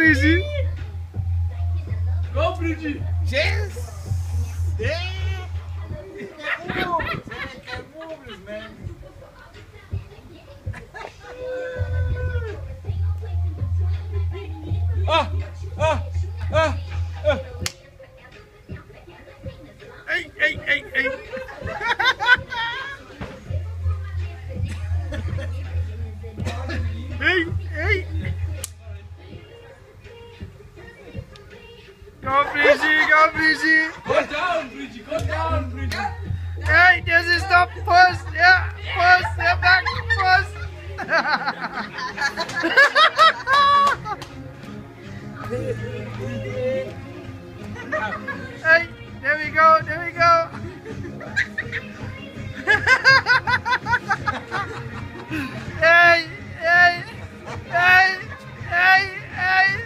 Breezy. Go, Breezy. Yes. Yeah. Ah, ah, ah, ah. Hey, hey, hey, hey. Hey, hey. Go Breezy, go Breezy. Go down, Breezy. Go down, Breezy. Hey, this is the first. Yeah, first. Yeah, back, first. Hey, there we go, there we go. Hey, hey, hey, hey, hey.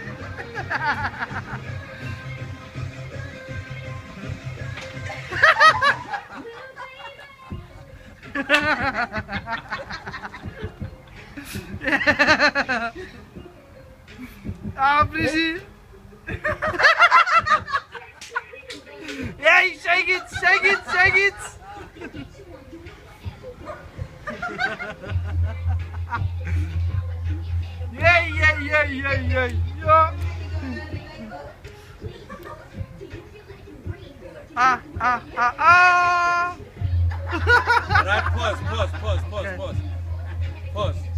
Ah, Breezy. Hey, shake it, shake it, shake it. Yeah, yeah, yeah, yeah, yeah, yeah. Ah, ah, ah, ah. Right, pause. Okay. Pause.